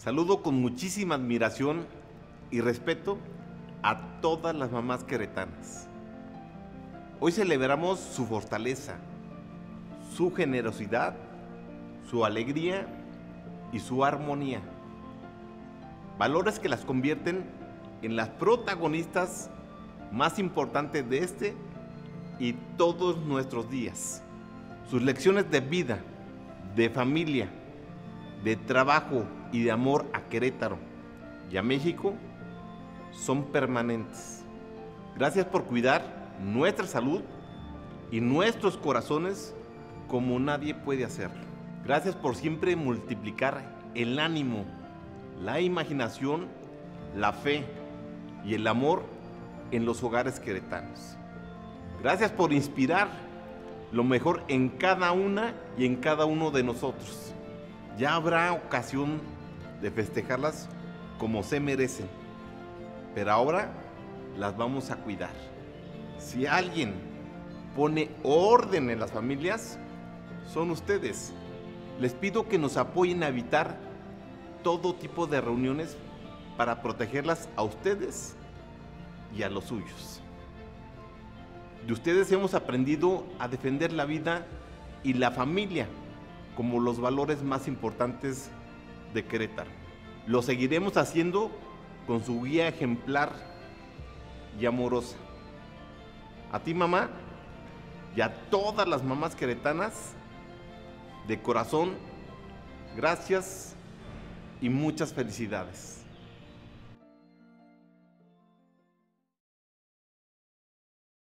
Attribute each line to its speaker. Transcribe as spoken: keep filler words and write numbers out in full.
Speaker 1: Saludo con muchísima admiración y respeto a todas las mamás queretanas. Hoy celebramos su fortaleza, su generosidad, su alegría y su armonía. Valores que las convierten en las protagonistas más importantes de este y todos nuestros días. Sus lecciones de vida, de familia, de trabajo y de amor a Querétaro y a México son permanentes. Gracias por cuidar nuestra salud y nuestros corazones como nadie puede hacerlo. Gracias por siempre multiplicar el ánimo, la imaginación, la fe y el amor en los hogares queretanos. Gracias por inspirar lo mejor en cada una y en cada uno de nosotros. Ya habrá ocasión de festejarlas como se merecen, pero ahora las vamos a cuidar. Si alguien pone orden en las familias, son ustedes. Les pido que nos apoyen a evitar todo tipo de reuniones para protegerlas a ustedes y a los suyos. De ustedes hemos aprendido a defender la vida y la familia como los valores más importantes de Querétaro. Lo seguiremos haciendo con su guía ejemplar y amorosa. A ti, mamá, y a todas las mamás queretanas, de corazón, gracias y muchas felicidades.